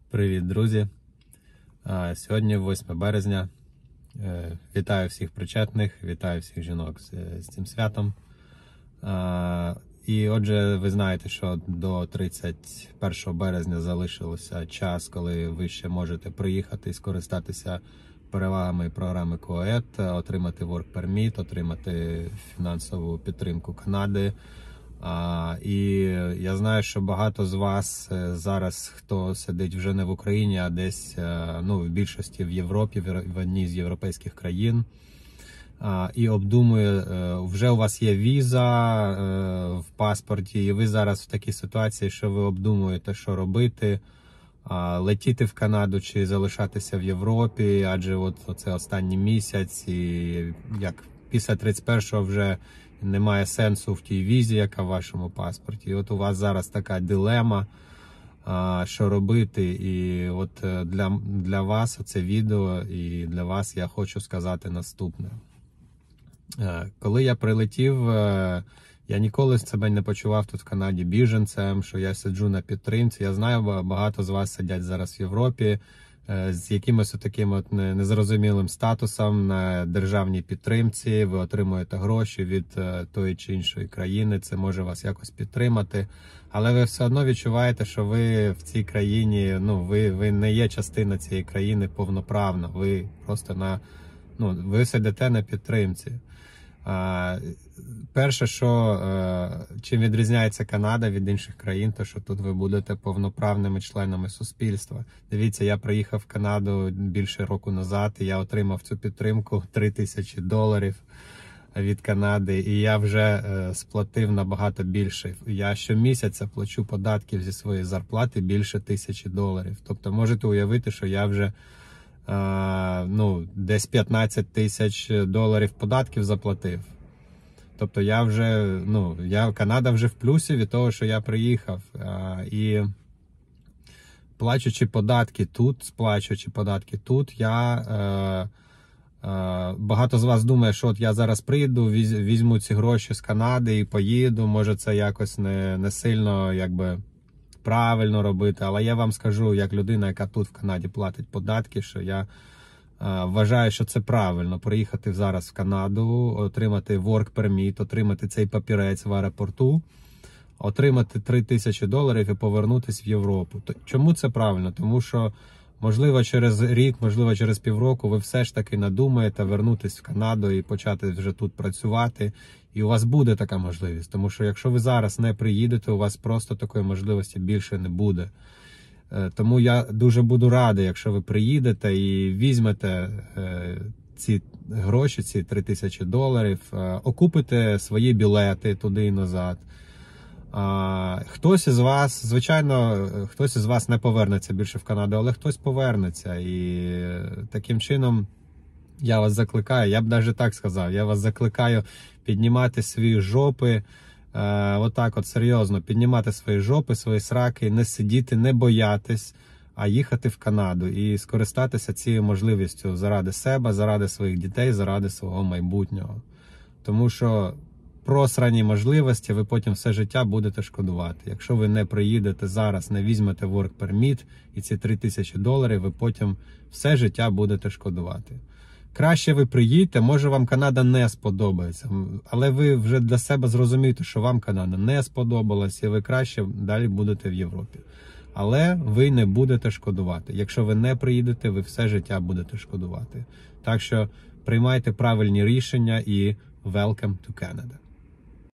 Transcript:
Привіт, друзі! Сьогодні 8 березня. Вітаю всіх причетних, вітаю всіх жінок з цим святом. І отже, ви знаєте, що до 31 березня залишилося час, коли ви ще можете приїхати і скористатися перевагами програми КОЕД, отримати Work Permit, отримати фінансову підтримку Канади. І я знаю, що багато з вас зараз, хто сидить вже не в Україні, а десь в більшості в Європі, в одній з європейських країн, і обдумує, вже у вас є віза в паспорті, і ви зараз в такій ситуації, що ви обдумуєте, що робити, летіти в Канаду чи залишатися в Європі, адже це останній місяць, і як після 31-го вже немає сенсу в тій візі, яка в вашому паспорті. І от у вас зараз така дилема, що робити. І от для вас це відео, і для вас я хочу сказати наступне. Коли я прилетів, я ніколи себе не почував тут в Канаді біженцем, що я сиджу на підтримці. Я знаю, багато з вас сидять зараз в Європі з якимось таким незрозумілим статусом на державній підтримці, ви отримуєте гроші від тої чи іншої країни, це може вас якось підтримати, але ви все одно відчуваєте, що ви в цій країні, ви не є частина цієї країни повноправно, ви просто ви сидите на підтримці. Перше, чим відрізняється Канада від інших країн, то що тут ви будете повноправними членами суспільства. Дивіться, я приїхав в Канаду більше року назад, і я отримав цю підтримку $3000 від Канади, і я вже сплатив набагато більше. Я щомісяця плачу податків зі своєї зарплати більше $1000. Тобто можете уявити, що я вже десь $15 000 податків заплатив. Тобто Канада вже в плюсі від того, що я приїхав. І сплачуючи податки тут, багато з вас думає, що от я зараз прийду, візьму ці гроші з Канади і поїду, може це якось не сильно правильно робити, але я вам скажу, як людина, яка тут в Канаді платить податки, що я вважаю, що це правильно, приїхати зараз в Канаду, отримати Work Permit, отримати цей папірець в аеропорту, отримати $3000 і повернутися в Європу. Чому це правильно? Тому що, можливо, через рік, можливо, через півроку ви все ж таки надумаєте вернутися в Канаду і почати вже тут працювати. І у вас буде така можливість. Тому що якщо ви зараз не приїдете, у вас просто такої можливості більше не буде. Тому я дуже буду радий, якщо ви приїдете і візьмете ці гроші, ці $3000, окупите свої білети туди і назад. Хтось із вас, звичайно, хтось із вас не повернеться більше в Канаду, але хтось повернеться. І таким чином я вас закликаю, я б навіть так сказав, я вас закликаю піднімати свої жопи, серйозно, піднімати свої жопи, свої сраки, не сидіти, не боятись, а їхати в Канаду і скористатися цією можливістю заради себе, заради своїх дітей, заради свого майбутнього. Тому що просрані можливості ви потім все життя будете шкодувати. Якщо ви не приїдете зараз, не візьмете Work Permit і ці $3000, ви потім все життя будете шкодувати. Краще ви приїдьте, може вам Канада не сподобається, але ви вже для себе зрозумієте, що вам Канада не сподобалась, і ви краще далі будете в Європі. Але ви не будете шкодувати. Якщо ви не приїдете, ви все життя будете шкодувати. Так що приймайте правильні рішення і welcome to Canada.